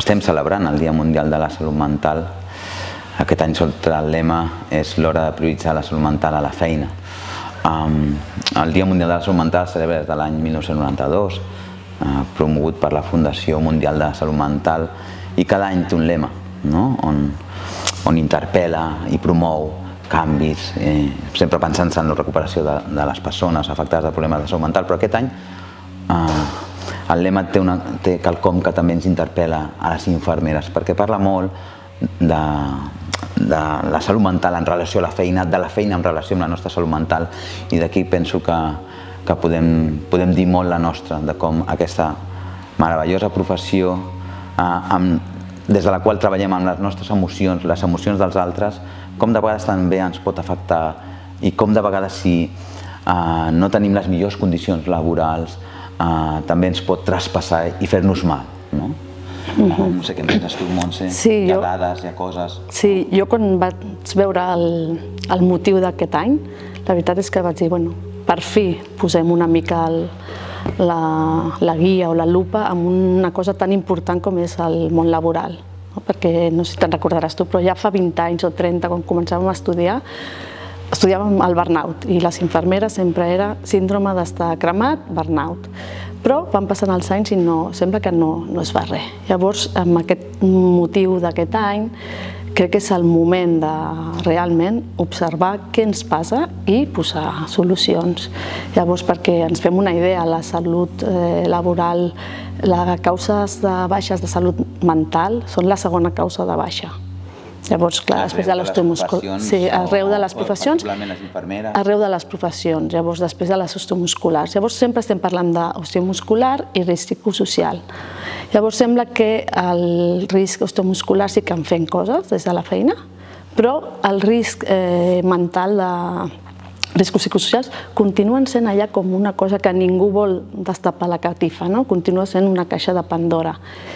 estem celebrant el Dia Mundial de la Salut Mental. Aquest any sota el lema és l'hora de prioritzar la salut mental a la feina. El Dia Mundial de la Salut Mental es celebra des de l'any 1992, promogut per la Fundació Mundial de la Salut Mental, i cada any té un lema on interpel·la i promou canvis, sempre pensant-se en la recuperació de les persones afectades de problemes de salut mental, però aquest any el lema té quelcom que també ens interpel·la a les infermeres, perquè parla molt de la salut mental en relació a la feina, de la feina en relació amb la nostra salut mental, i d'aquí penso que podem dir molt la nostra, de com aquesta meravellosa professió des de la qual treballem amb les nostres emocions, les emocions dels altres, com de vegades també ens pot afectar i com de vegades si no tenim les millors condicions laborals també ens pot traspassar i fer-nos mal. No sé què en penses tu, Montse, hi ha dades, hi ha coses... Sí, jo quan vaig veure el motiu d'aquest any, la veritat és que vaig dir, bueno, per fi posem una mica la guia o la lupa en una cosa tan important com és el món laboral. Perquè, no sé si te'n recordaràs tu, però ja fa 20 anys o 30, quan començàvem a estudiar, estudiàvem el burnout i les infermeres sempre era síndrome d'estar cremat, burnout. Però van passant els anys i sembla que no es fa res. Llavors, amb aquest motiu d'aquest any, crec que és el moment de realment observar què ens passa i posar solucions. Llavors, perquè ens fem una idea, la salut laboral, les causes de baixes de salut mental són la segona causa de baixa. Llavors, clar, després de l'osteomuscular... Sí, arreu de les professions. Arreu de les professions, llavors després de les osteomusculars. Llavors sempre estem parlant d'osteomuscular i risc psicosocial. Llavors sembla que el risc osteomuscular sí que en fem coses des de la feina, però el risc mental de riscos psicosocials continuen sent allà com una cosa que ningú vol destapar la catifa, continua sent una caixa de Pandora.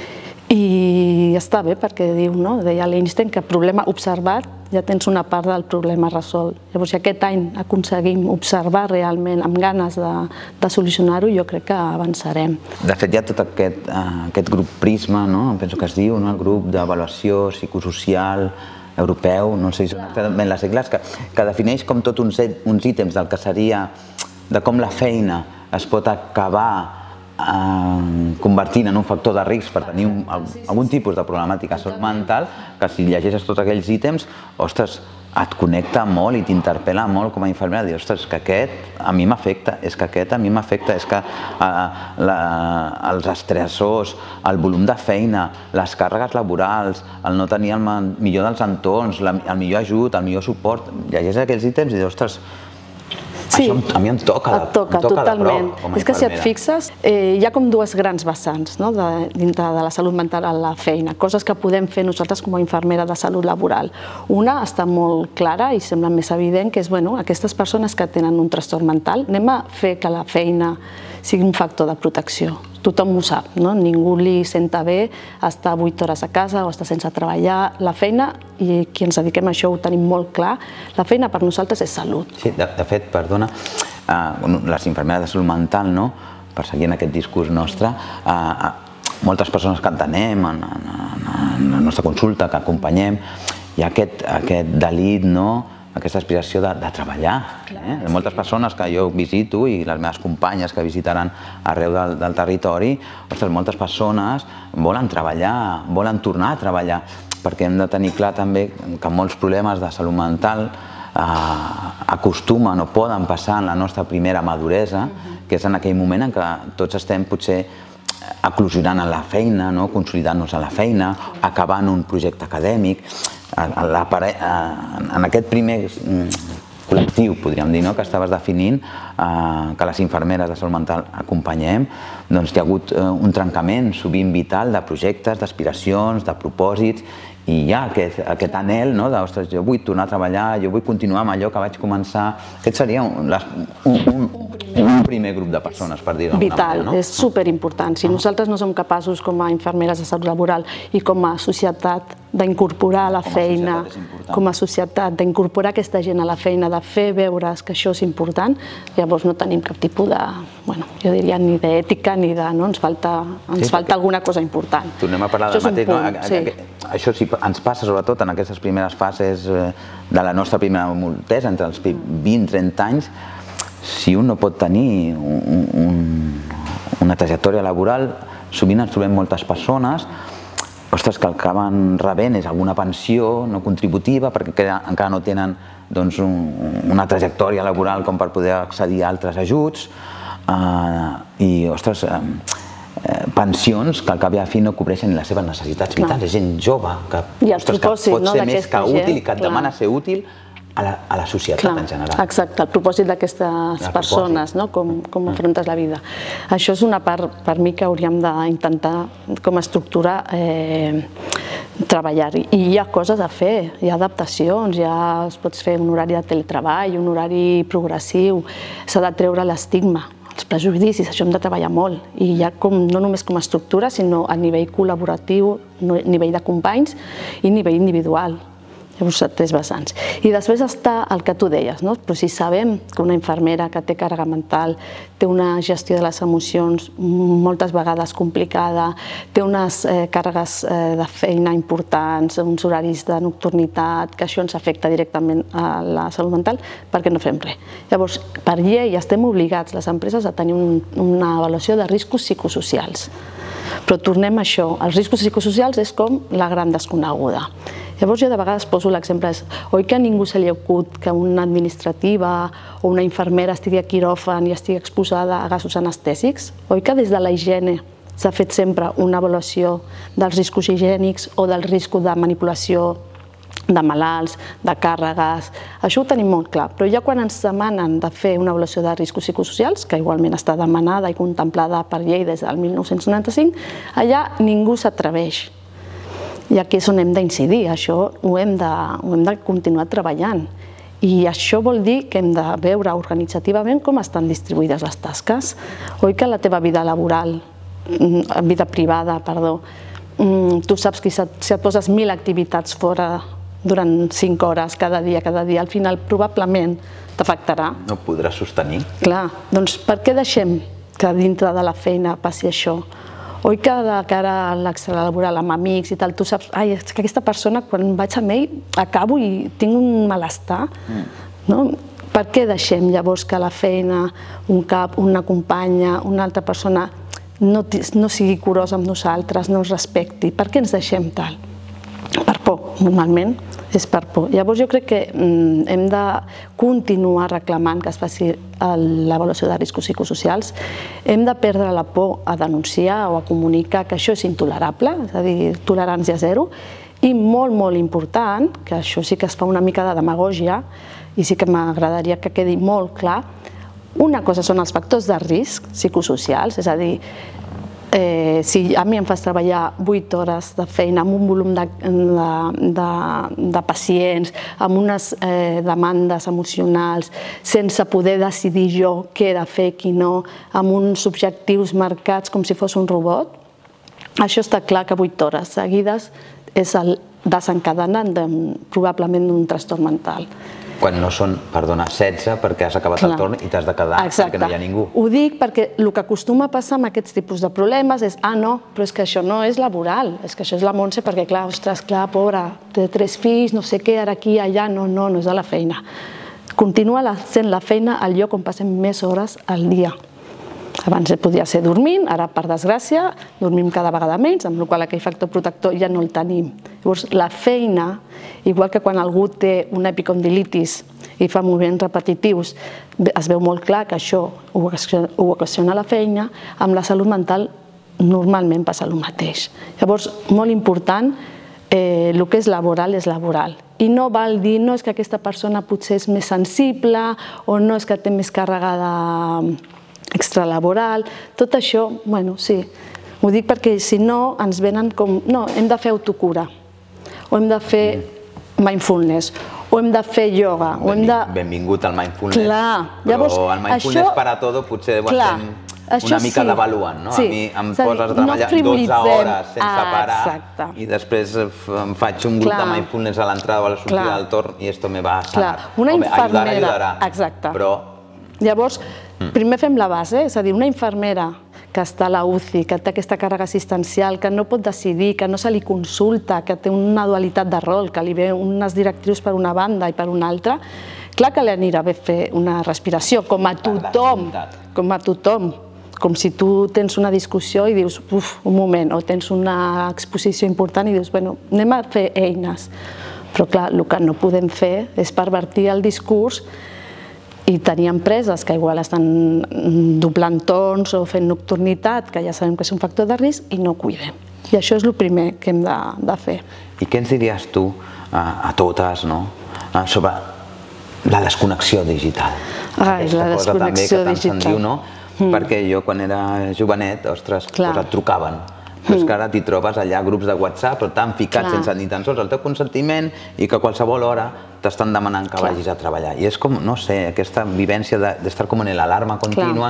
I està bé perquè deia l'Einstein que problema observat ja tens una part del problema resolt. Llavors, si aquest any aconseguim observar realment amb ganes de solucionar-ho, jo crec que avançarem. De fet, hi ha tot aquest grup Prisma, penso que es diu, el grup d'avaluació psicosocial europeu, no sé si són exactament les sigles, que defineix com tot uns ítems del que seria de com la feina es pot acabar convertint en un factor de risc per tenir algun tipus de problemàtica salut mental, que si llegeixes tots aquells ítems, ostres, et connecta molt i t'interpel·la molt com a infermera, dir, ostres, és que aquest a mi m'afecta, és que aquest a mi m'afecta, és que els estressors, el volum de feina, les càrregues laborals, el no tenir el millor dels entorns, el millor ajut, el millor suport, llegeixes aquells ítems i dius, ostres, això a mi em toca de prop com a infermera. És que si et fixes, hi ha com dues grans vessants dintre de la salut mental a la feina, coses que podem fer nosaltres com a infermera de salut laboral. Una està molt clara i sembla més evident, que és aquestes persones que tenen un trastorn mental, anem a fer que la feina sigui un factor de protecció. Tothom ho sap, ningú li senta bé estar 8 hores a casa o estar sense treballar. La feina, i qui ens dediquem a això ho tenim molt clar, la feina per nosaltres és salut. Sí, de fet, perdona, les infermeres de salut mental, per seguir en aquest discurs nostre, moltes persones que entenem en la nostra consulta, que acompanyem, hi ha aquest delit, aquesta aspiració de treballar. De moltes persones que jo visito i les meves companyes que visitaran arreu del territori, ostres, moltes persones volen treballar, volen tornar a treballar, perquè hem de tenir clar també que molts problemes de salut mental acostumen o poden passar en la nostra primera maduresa, que és en aquell moment en què tots estem potser eclosionant a la feina, consolidant-nos a la feina, acabant un projecte acadèmic. En aquest primer col·lectiu, podríem dir, que estaves definint, que les infermeres de salut mental acompanyem, doncs hi ha hagut un trencament sovint vital de projectes, d'aspiracions, de propòsits, i hi ha aquest anhel de, ostres, jo vull tornar a treballar, jo vull continuar amb allò que vaig començar. Aquest seria un primer grup de persones, per dir-ho d'alguna manera. Vital, és superimportant. Si nosaltres no som capaços com a infermeres de salut laboral i com a societat d'incorporar la feina com a societat, d'incorporar aquesta gent a la feina, de fer veure que això és important, llavors no tenim cap tipus de, jo diria, ni d'ètica ni de, ens falta alguna cosa important. Tornem a parlar del mateix. Això sí, ens passa sobretot en aquestes primeres fases de la nostra primera adultesa, entre els 20-30 anys, si un no pot tenir una trajectòria laboral, sovint ens trobem moltes persones que el que acaben rebent és alguna pensió no contributiva perquè encara no tenen una trajectòria laboral com per poder accedir a altres ajuts i, ostres, pensions que al cap i a la fi no cobreixen les seves necessitats vitals. És gent jove que pot ser més que útil i que et demana ser útil a la societat en general. Exacte, el propòsit d'aquestes persones, com afrontes la vida. Això és una part, per mi, que hauríem d'intentar com a estructura treballar-hi. I hi ha coses a fer, hi ha adaptacions, ja es pots fer un horari de teletreball, un horari progressiu, s'ha de treure l'estigma, els prejudicis, això hem de treballar molt. I ja no només com a estructura, sinó a nivell col·laboratiu, a nivell de companys i a nivell individual. Llavors, tres vessants. I després està el que tu deies, però si sabem que una infermera que té càrrega mental té una gestió de les emocions moltes vegades complicada, té unes càrregues de feina importants, uns horaris de nocturnitat, que això ens afecta directament a la salut mental, per què no fem res? Llavors, per llei estem obligats, les empreses, a tenir una avaluació de riscos psicosocials. Però tornem a això, els riscos psicosocials és com la gran desconeguda. Llavors jo de vegades poso l'exemple, oi que a ningú se li ha ocut que una administrativa o una infermera estigui a quiròfan i estigui exposada a gasos anestèsics? Oi que des de la higiene s'ha fet sempre una avaluació dels riscos higiènics o del risc de manipulació de malalts, de càrregues? Això ho tenim molt clar, però ja quan ens demanen de fer una avaluació de riscos psicosocials, que igualment està demanada i contemplada per llei des del 1995, allà ningú s'atreveix. I aquí és on hem d'incidir, això ho hem de continuar treballant. I això vol dir que hem de veure organitzativament com estan distribuïdes les tasques. Oi que la teva vida laboral, vida privada, perdó, tu saps que si et poses 1.000 activitats fora durant 5 hores cada dia, al final probablement t'afectarà. No podràs sostenir. Clar, doncs per què deixem que dintre de la feina passi això? Oi que de cara a l'extralaboral, amb amics i tal, tu saps, és que aquesta persona quan vaig amb ell acabo i tinc un malestar. Per què deixem llavors que la feina, un cap, una companya, una altra persona no sigui curosa amb nosaltres, no ens respecti? Per què ens deixem tal? Per por, normalment és per por. Llavors jo crec que hem de continuar reclamant que es faci l'avaluació de riscos psicosocials. Hem de perdre la por a denunciar o a comunicar que això és intolerable, és a dir, tolerància zero, i molt, molt important, que això sí que es fa una mica de demagògia i sí que m'agradaria que quedi molt clar, una cosa són els factors de risc psicosocials, és a dir, si a mi em fas treballar 8 hores de feina amb un volum de pacients, amb unes demandes emocionals, sense poder decidir jo què he de fer, qui no, amb uns objectius marcats com si fos un robot, això està clar que 8 hores seguides és el desencadenant probablement d'un trastorn mental. Quan no són, perdona, 16 perquè has acabat el torn i t'has de quedar perquè no hi ha ningú. Ho dic perquè el que acostuma a passar amb aquests tipus de problemes és no, però és que això no és laboral, és que això és la Montse perquè, clar, ostres, clar, pobra, té 3 fills, no sé què, ara aquí, allà, no és de la feina. Continua sent la feina el lloc on passem més hores al dia. Abans podia ser dormint, ara, per desgràcia, dormim cada vegada menys, amb la qual aquell factor protector ja no el tenim. Llavors, la feina, igual que quan algú té una epicondilitis i fa moviments repetitius, es veu molt clar que això ho ocasiona la feina, amb la salut mental normalment passa el mateix. Llavors, molt important, el que és laboral és laboral. I no val dir, no és que aquesta persona potser és més sensible o no és que té més càrrega extralaboral, tot això, bueno, sí, ho dic perquè si no ens venen com, no, hem de fer autocura, o hem de fer mindfulness, o hem de fer ioga, o hem de... Benvingut al mindfulness, però el mindfulness para todo potser ho estem una mica devaluant, no? A mi em poses a treballar 12 hores sense parar i després em faig un grup de mindfulness a l'entrada o a la sortida del torn i esto me va a sanar. Una infermera, exacte. Llavors, primer fem la base, és a dir, una infermera que està a la UCI, que té aquesta càrrega assistencial, que no pot decidir, que no se li consulta, que té una dualitat de rol, que li ve unes directrius per una banda i per una altra, clar que li anirà bé fer una respiració, com a tothom, com si tu tens una discussió i dius, uf, un moment, o tens una exposició important i dius, bueno, anem a fer eines. Però clar, el que no podem fer és pervertir el discurs i tenir empreses que igual estan doblant torns o fent nocturnitat, que ja sabem que és un factor de risc, i no cuidem. I això és el primer que hem de fer. I què ens diries tu a totes sobre la desconnexió digital? La desconnexió digital. Perquè jo quan era jovenet, ostres, et trucaven. Però és que ara t'hi trobes allà grups de WhatsApp, però t'han ficat sense ni tan sols el teu consentiment i que a qualsevol hora t'estan demanant que vagis a treballar. I és com, no sé, aquesta vivència d'estar com en l'alarma contínua,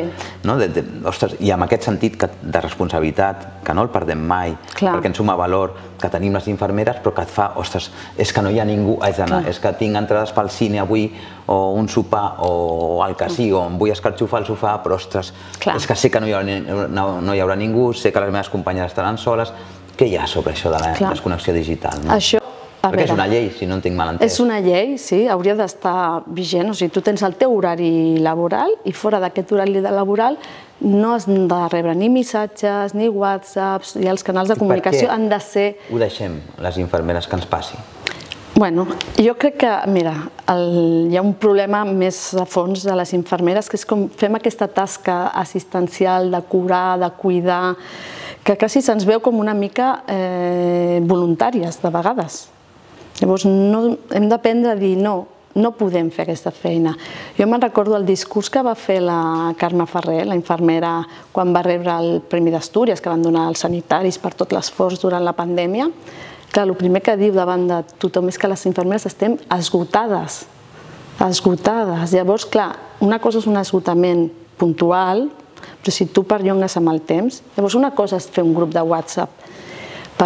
i amb aquest sentit de responsabilitat, que no el perdem mai, perquè ens suma valor, que tenim les infermeres, però que et fa, ostres, és que no hi ha ningú, és que tinc entrades pel cine avui, o un sopar, o al casí, o em vull escarxofar al sofà, però ostres, és que sé que no hi haurà ningú, sé que les meves companyes estaran soles. Què hi ha sobre això de la desconnexió digital? Perquè és una llei, si no en tinc mal entès. És una llei, sí, hauria d'estar vigent. O sigui, tu tens el teu horari laboral i fora d'aquest horari laboral no has de rebre ni missatges, ni whatsapps, i els canals de comunicació han de ser... Ho deixem, les infermeres, que ens passi? Bueno, jo crec que, mira, hi ha un problema més a fons de les infermeres, que és com fem aquesta tasca assistencial de curar, de cuidar, que quasi se'ns veu com una mica voluntàries, de vegades. Llavors, hem d'aprendre a dir no, no podem fer aquesta feina. Jo me'n recordo el discurs que va fer la Carme Ferrer, la infermera, quan va rebre el Premi d'Astúries, que van donar als sanitaris per tot l'esforç durant la pandèmia. Clar, el primer que diu davant de tothom és que les infermeres estem esgotades. Esgotades. Llavors, clar, una cosa és un esgotament puntual, però si tu perllongues amb el temps, llavors una cosa és fer un grup de WhatsApp per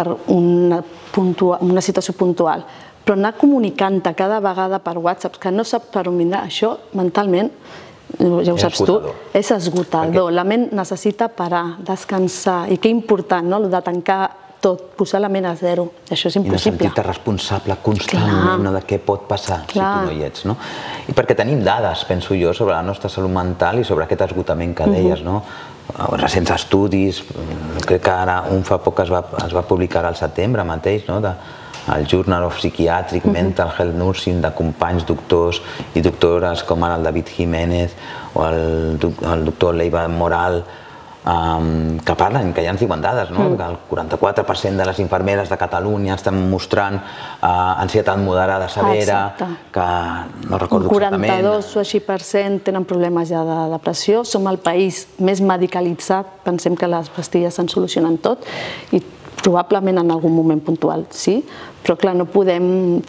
una situació puntual, però anar comunicant-te cada vegada per WhatsApp, que no saps per on vindrà, això mentalment, ja ho saps tu, és esgotador. La ment necessita parar, descansar, i que important, no?, de tancar tot, posar la ment a zero. Això és impossible. I de sentir-te responsable constantment de què pot passar si tu no hi ets, no? I perquè tenim dades, penso jo, sobre la nostra salut mental i sobre aquest esgotament que deies, no? Recents estudis, crec que ara un fa poc es va publicar al setembre mateix, no?, al Journal of Psychiatric Mental Health Nursing, de companys doctors i doctores com ara el David Jiménez o el doctor Leiva Moral, que parlen, que ja ens diuen dades, que el 44% de les infermeres de Catalunya estan mostrant ansietat moderada severa, que no recordo exactament. Un 42 o així % tenen problemes ja de depressió. Som el país més medicalitzat, pensem que les pastilles se'n solucionen tot, i probablement en algun moment puntual sí, però clar, no podem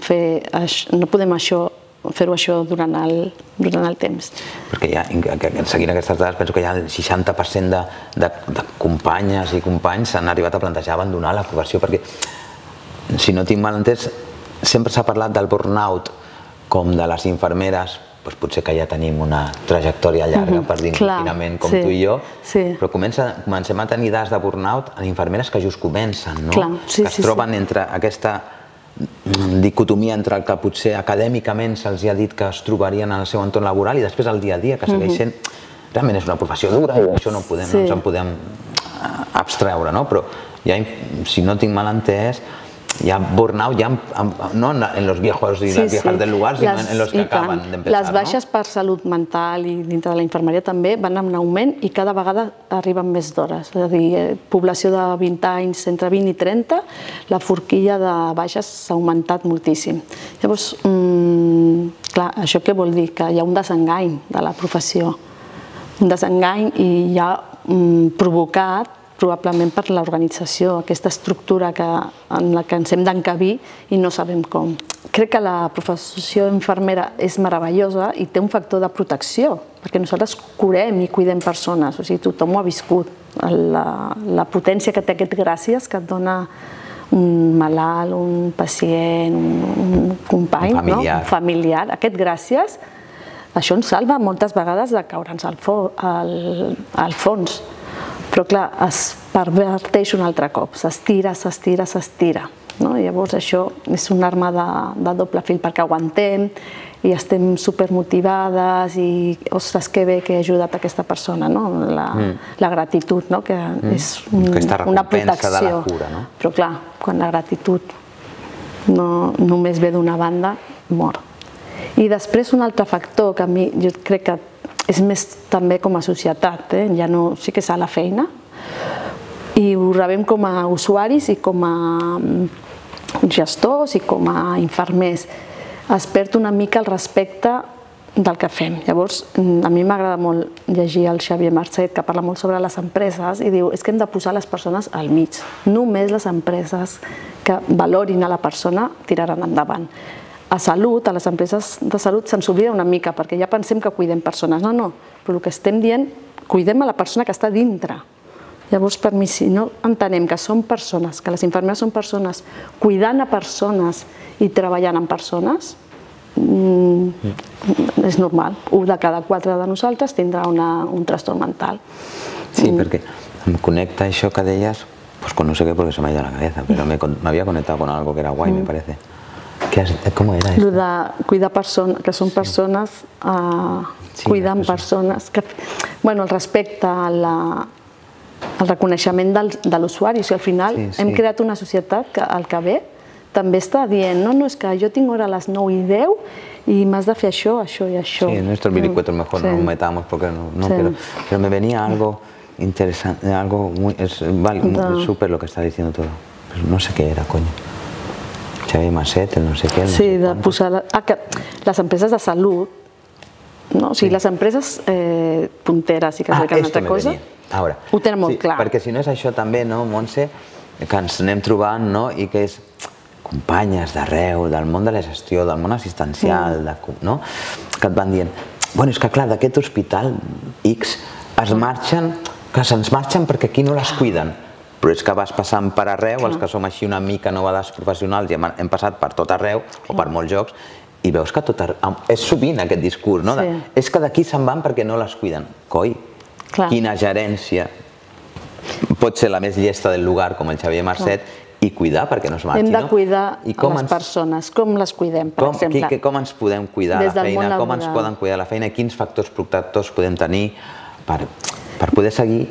fer-ho això durant el temps. Perquè seguint aquestes dades penso que ja el 60% de companyes i companys s'han arribat a plantejar abandonar la professió, perquè si no tinc mal entès sempre s'ha parlat del burnout com de les infermeres, potser que ja tenim una trajectòria llarga per dir confinament com tu i jo, però comencem a tenir dades de burnout en infermeres que just comencen, que es troben entre aquesta dicotomia entre el que potser acadèmicament se'ls ha dit que es trobarien en el seu entorn laboral i després el dia a dia, que segueix sent... Realment és una professió dura i això no ens en podem abstreure, però si no tinc mal entès, hi ha burnout no en los viejos y las viejas del lugar, sinó en los que acaben d'empezar. Les baixes per salut mental i dintre de la infermeria també van en augment i cada vegada arriben més d'hores. És a dir, població de 20 anys, entre 20 i 30, la forquilla de baixes s'ha augmentat moltíssim. Llavors, clar, això què vol dir? Que hi ha un desengany de la professió. Un desengany i ja provocat probablement per l'organització, aquesta estructura en la que ens hem d'encabir i no sabem com. crec que la professió d'infermera és meravellosa i té un factor de protecció, perquè nosaltres curem i cuidem persones, o sigui, tothom ho ha viscut. La potència que té aquest gràcies que et dona un malalt, un pacient, un company, un familiar, aquest gràcies, això ens salva moltes vegades de caure'ns al fons. Però clar, es perverteix un altre cop, s'estira, s'estira, s'estira. Llavors això és una arma de doble fil perquè aguantem i estem supermotivades i ostres, que bé que he ajudat aquesta persona, la gratitud, que és una protecció. Però clar, quan la gratitud només ve d'una banda, mor. I després un altre factor que a mi jo crec que és més també com a societat, ja no sí que és a la feina, i ho rebem com a usuaris i com a gestors i com a infermers. Es perd una mica el respecte del que fem. Llavors, a mi m'agrada molt llegir el Xavier Marcet, que parla molt sobre les empreses, i diu, és que hem de posar les persones al mig. Només les empreses que valorin a la persona tiraran endavant. A salut, a les empreses de salut, se'ns oblida una mica, perquè ja pensem que cuidem persones. No, però el que estem dient, cuidem a la persona que està dintre. Llavors, per mi, si no entenem que som persones, que les infermeres són persones, cuidant a persones i treballant amb persones, és normal. 1 de cada 4 de nosaltres tindrà un trastorn mental. Sí, perquè em connecta això que deies, pues con no sé qué porque se me ha ido a la cabeza, pero me había conectado con algo que era guay, me parece. ¿Cómo era esto? Lo de cuidar persones, que són persones cuidant persones. Bueno, el respecte, el reconeixement de l'usuari. O sigui, al final hem creat una societat que el que ve també està dient, no, és que jo tinc hora a les 9 i 10 i m'has de fer això, això i això. Sí, en estos vericuetos mejor no nos metamos porque no, pero me venía algo interesante, algo muy, es súper lo que está diciendo todo. No sé qué era, coño. Xavier Marcet, el no sé què... Sí, de posar... Les empreses de salut, o sigui, les empreses punteres i que es dediquen a una altra cosa, ho tenen molt clar. Perquè si no és això també, no, Montse, que ens anem trobant i que és companyes d'arreu, del món de la gestió, del món assistencial, que et van dient, bueno, és que clar, d'aquest hospital X es marxen, que se'ns marxen perquè aquí no les cuiden. Però és que vas passant per arreu, els que som així una mica novedades professionals i hem passat per tot arreu, o per molts llocs, i veus que és sovint aquest discurs, no? És que d'aquí se'n van perquè no les cuiden. Coi, quina gerència pot ser la més llesta del lugar, com el Xavier Marcet, i cuidar perquè no es marxi, no? Hem de cuidar les persones, com les cuidem, per exemple. Com ens podem cuidar la feina, com ens poden cuidar la feina, quins factors protectors podem tenir per poder seguir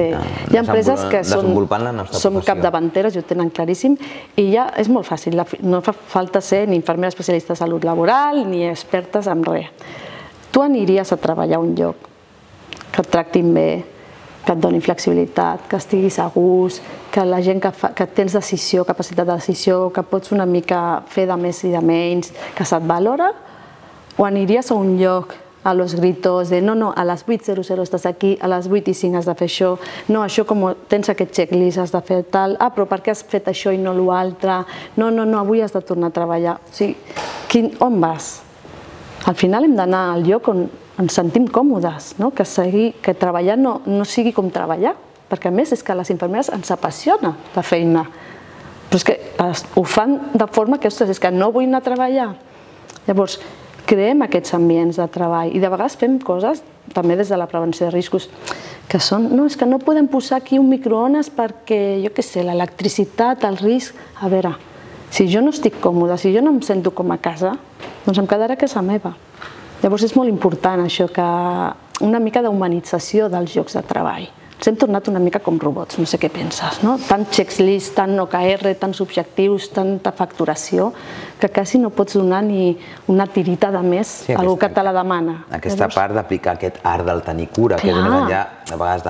desenvolupant la nostra professió. Som capdavanteres i ho tenen claríssim i ja és molt fàcil, no fa falta ser ni infermera especialista de salut laboral ni expertes en res. Tu aniries a treballar a un lloc que et tractin bé, que et donin flexibilitat, que estiguis a gust, que la gent que tens decisió, capacitat de decisió, que pots una mica fer de més i de menys, que se't valora, o aniries a un lloc a los gritos de no, a les 8:00 estàs aquí, a les 8:05 has de fer això, no, això com tens aquest checklist, has de fer tal, però per què has fet això i no l'altre, no, avui has de tornar a treballar. O sigui, on vas? Al final hem d'anar al lloc on ens sentim còmodes, que treballar no sigui com treballar, perquè a més és que a les infermeres ens apassiona la feina, però és que ho fan de forma que, ostres, és que no vull anar a treballar. Llavors, creem aquests ambients de treball i de vegades fem coses, també des de la prevenció de riscos, que són, no, és que no podem posar aquí un microones perquè, jo què sé, l'electricitat, el risc... A veure, si jo no estic còmoda, si jo no em sento com a casa, doncs em quedaré a casa meva. Llavors és molt important això, que una mica d'humanització dels llocs de treball. Ens hem tornat una mica com robots, no sé què penses, no? Tant checklist, tant OKR, tants objectius, tanta facturació, que quasi no pots donar ni una tirita de més a algú que te la demana. Aquesta part d'aplicar aquest art del tenir cura, que és més enllà, a vegades,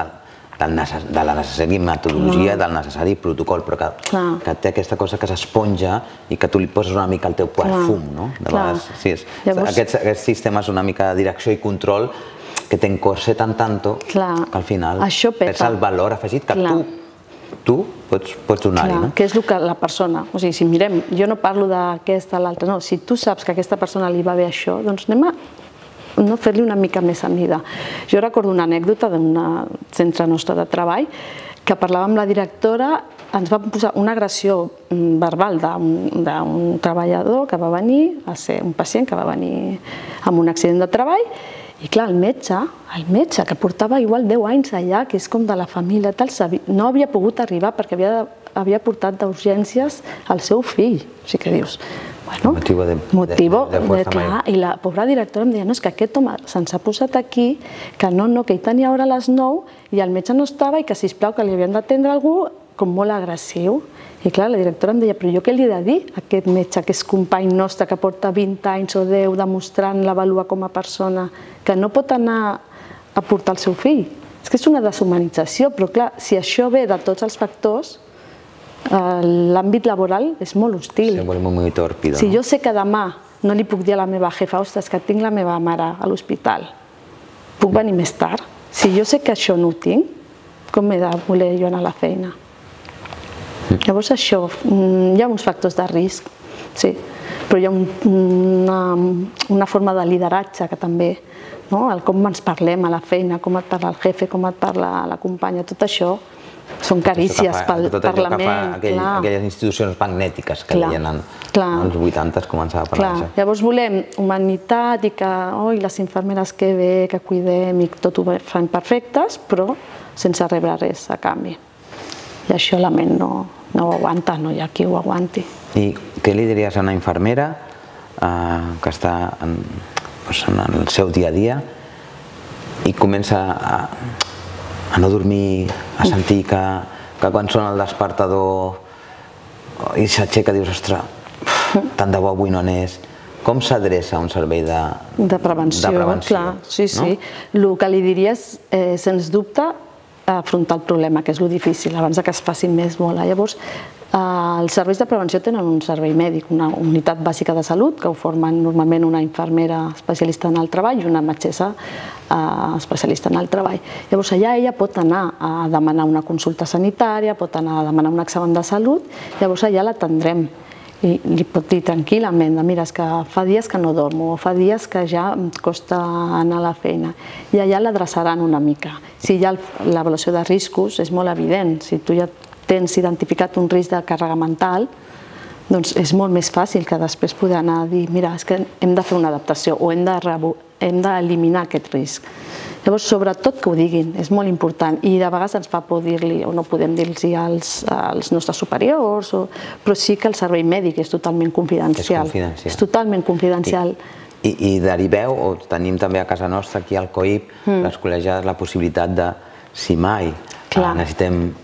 de la necessària metodologia, del necessari protocol, però que té aquesta cosa que s'esponja i que tu li poses una mica el teu perfum, no? Aquests sistemes una mica de direcció i control que t'encorse tant que al final perds el valor afegit que tu tu pots donar-hi, no? Que és el que la persona, o sigui, si mirem, jo no parlo d'aquesta o l'altra, no, si tu saps que a aquesta persona li va bé això, doncs anem a fer-li una mica més a mida. Jo recordo una anècdota d'un centre nostre de treball que parlava amb la directora, ens va posar una agressió verbal d'un treballador que va venir a ser un pacient que va venir amb un accident de treball i clar, el metge que portava igual 10 anys allà, que és com de la família, no havia pogut arribar perquè havia portat d'urgències al seu fill. O sigui que dius, bueno, motivo de clar, i la pobra directora em deia, no, és que aquest home se'ns ha posat aquí, que no, que ell tenia hora a les 9 i el metge no estava i que, sisplau, que li havien d'atendre algú com molt agressiu. I clar, la directora em deia, però jo què li he de dir a aquest metge que és company nostre, que porta 20 anys o 10 demostrant l'avaluar com a persona, que no pot anar a portar el seu fill? És que és una deshumanització, però clar, si això ve de tots els factors, l'àmbit laboral és molt hostil. Si jo sé que demà no li puc dir a la meva jefa, ostres, que tinc la meva mare a l'hospital, puc venir més tard? Si jo sé que això no ho tinc, com he de voler jo anar a la feina? Llavors això, hi ha uns factors de risc, sí, però hi ha una forma de lideratge que també, com ens parlem a la feina, com et parla el jefe, com et parla la companya, tot això són carícies pel Parlament. Aquelles institucions magnètiques que deien als 80 començava a parlar d'això. Llavors volem humanitat i que les infermeres que bé, que cuidem i tot ho fan perfectes, però sense rebre res a canvi. I això la ment no ho aguanta, no hi ha qui ho aguanti. I què li diries a una infermera que està en el seu dia a dia i comença a no dormir, a sentir que quan sona el despertador i s'aixeca i dius, ostres, tant de bo avui no anés. Com s'adreça a un servei de prevenció? Clar, sí. El que li diria és, sens dubte, afrontar el problema, que és el difícil, abans que es faci més bola. Llavors, els serveis de prevenció tenen un servei mèdic, una unitat bàsica de salut, que ho formen normalment una infermera especialista en el treball i una metgessa especialista en el treball. Llavors, allà ella pot anar a demanar una consulta sanitària, pot anar a demanar un examen de salut, llavors allà l'atendrem. I li pot dir tranquil·lament, mira, és que fa dies que no dormo, o fa dies que ja em costa anar a la feina. I allà l'adreçaran una mica. Si hi ha l'avaluació de riscos, és molt evident. Si tu ja tens identificat un risc de càrrega mental, doncs és molt més fàcil que després poder anar a dir, mira, és que hem de fer una adaptació o hem d'eliminar aquest risc. Llavors, sobretot que ho diguin, és molt important, i de vegades ens fa por dir-li, o no podem dir-los als nostres superiors, però sí que el servei mèdic és totalment confidencial. És totalment confidencial. I deriveu, o tenim també a casa nostra, aquí al COIP, les col·legiades, la possibilitat de, si mai necessitem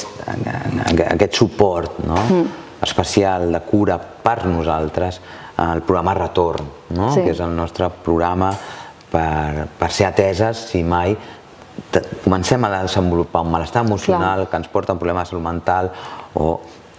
aquest suport especial de cura per nosaltres, el programa Retorn, que és el nostre programa per ser ateses si mai comencem a desenvolupar un malestar emocional que ens porta a un problema de salut mental o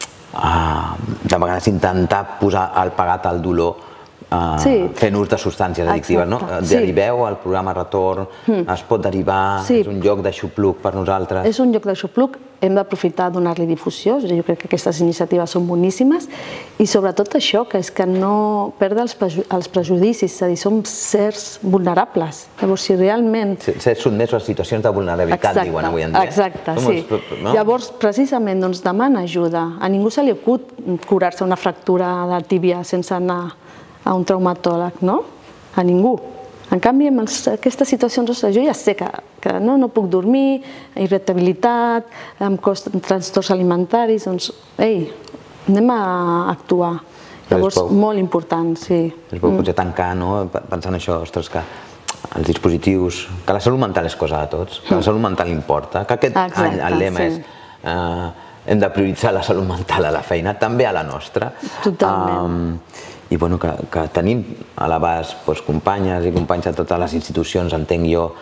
de vegades intentar posar el pegat al dolor fent ús de substàncies addictives. Deriveu al programa Retorn, es pot derivar, és un lloc d'aixopluc per nosaltres. És un lloc d'aixopluc, hem d'aprofitar a donar-li difusió, jo crec que aquestes iniciatives són boníssimes, i sobretot això, que és que no perdre els prejudicis, és a dir, som certs vulnerables. Llavors, si realment... Ser sotmesos a situacions de vulnerabilitat, diuen avui en dia. Exacte, sí. Llavors, precisament, demana ajuda. A ningú se li acut curar-se una fractura de tíbia sense anar a un traumatòleg, no? A ningú. En canvi, en aquestes situacions, jo ja sé que no puc dormir, irritabilitat, em costen trastorns alimentaris, doncs, ei, anem a actuar. Llavors, molt important, sí. Es pot potser tancar, pensant això, ostres, que els dispositius, que la salut mental és cosa de tots, que la salut mental importa, que aquest any el lema és hem de prioritzar la salut mental a la feina, també a la nostra. Totalment. i que tenim a l'abast companyes i companys de totes les institucions, entenc jo,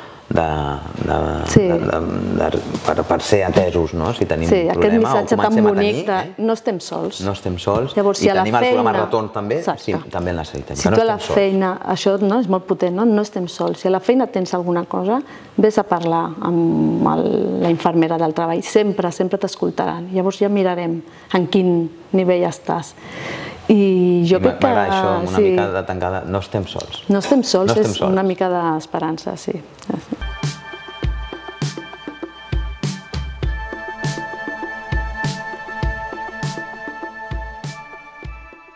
per ser atesos, si tenim un problema. Sí, aquest missatge tan bonic de no estem sols. No estem sols, i tenim els programes retorn també, també el necessitem. Si tu a la feina, això és molt potent, no estem sols. Si a la feina tens alguna cosa, vés a parlar amb la infermera del treball, sempre t'escoltaran. Llavors ja mirarem en quin nivell estàs. I jo crec que... M'agrada això, una mica de tancada, no estem sols. No estem sols, és una mica d'esperança, sí.